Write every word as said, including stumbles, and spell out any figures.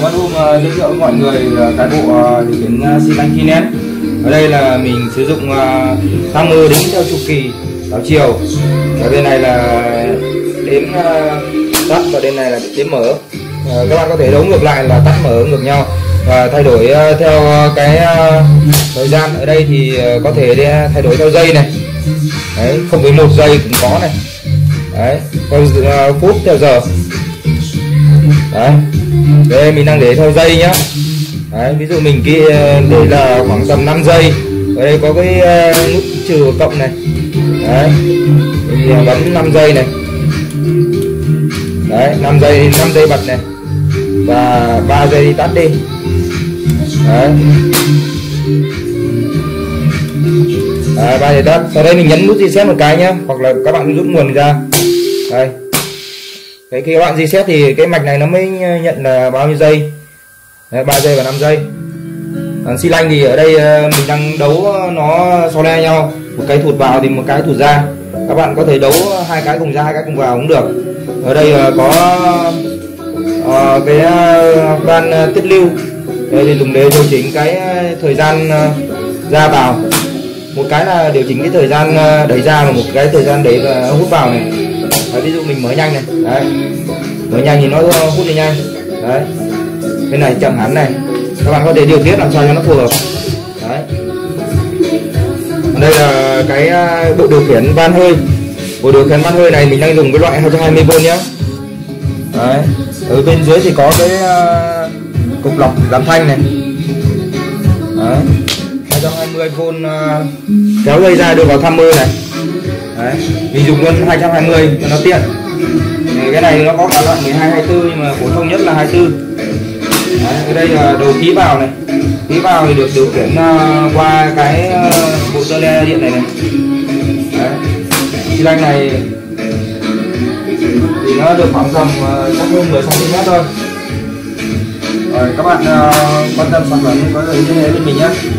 module uh, giới thiệu với mọi người uh, cái bộ uh, điều khiển uh, xi lanh Kinet. Ở đây là mình sử dụng uh, timer đếm theo chu kỳ đảo chiều. Ở bên này là đếm uh, tắt và bên này là đếm mở. Uh, các bạn có thể đấu ngược lại là tắt mở ngược nhau và thay đổi uh, theo cái uh, thời gian. Ở đây thì uh, có thể thay đổi theo giây này. Đấy, không phẩy một giây cũng có này. Đấy, theo uh, phút theo giờ. Đấy, đây mình đang để theo giây nhá. Đấy, ví dụ mình kia để là khoảng tầm năm giây. Ở đây có cái uh, nút trừ cộng này. Đấy, mình bấm năm giây này. Đấy, năm giây, năm giây bật này. Và ba giây đi tắt đi. Đấy. Đấy, ba giây tắt. Sau đây mình nhấn nút reset một cái nhá, hoặc là các bạn rút nguồn ra. Đây. Cái khi các bạn reset thì cái mạch này nó mới nhận là bao nhiêu giây. Đấy, ba giây và năm giây. Còn xi lanh thì ở đây mình đang đấu nó so le nhau, một cái thụt vào thì một cái thụt ra. Các bạn có thể đấu hai cái cùng ra, hai cái cùng vào cũng được. Ở đây có uh, cái van tiết lưu. Đây thì dùng để điều chỉnh cái thời gian ra vào. Một cái là điều chỉnh cái thời gian đẩy ra và một cái thời gian đẩy và hút vào này. Đấy, ví dụ mình mở nhanh này, đấy, mở nhanh thì nó hút đi nhanh. Đấy, cái này chậm hẳn này, các bạn có thể điều tiết làm sao cho nó phù hợp. Đấy, đây là cái bộ điều khiển van hơi. Bộ điều khiển van hơi này mình đang dùng cái loại hai trăm hai mươi vôn nhé. Đấy, ở bên dưới thì có cái uh, cục lọc giảm thanh này. Đấy, hai trăm hai mươi vôn uh, kéo dây ra đưa vào timer này. Đấy, mình dùng luôn hai trăm hai mươi cho nó tiện. Cái này nó có cả loại mười hai, hai mươi tư nhưng mà phổ thông nhất là hai mươi tư. Đấy, ở đây là đầu khí vào này. Khí vào thì được điều khiển uh, qua cái uh, bộ tơ le điện này này. Đấy, xi lanh này thì nó được khoảng tầm uh, chắc hơn mười xăng ti mét thôi. Rồi các bạn uh, quan tâm sản phẩm có thể liên hệ với mình nhé.